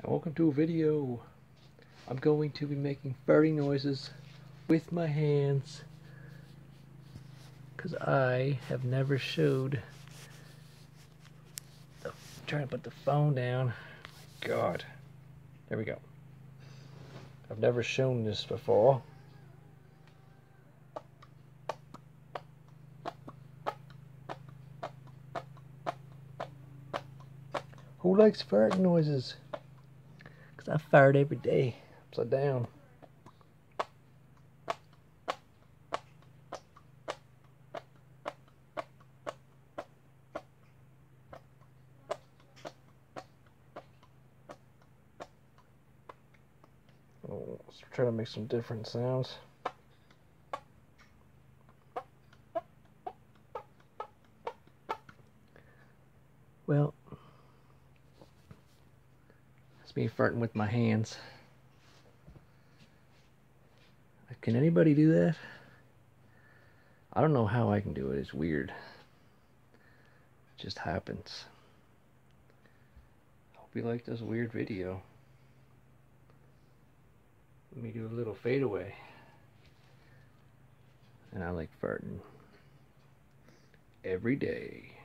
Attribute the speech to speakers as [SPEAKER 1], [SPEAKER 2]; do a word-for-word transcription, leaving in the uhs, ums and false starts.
[SPEAKER 1] Welcome to a video. I'm going to be making farting noises with my hands because I have never showed the, trying to put the phone down. God, there we go. I've never shown this before. Who likes farting noises? Because I fart every day, upside down. Oh, let's try to make some different sounds. Well, it's me farting with my hands. Can anybody do that? I don't know how I can do it. It's weird. It just happens. Hope you like this weird video. Let me do a little fadeaway. And I like farting every day.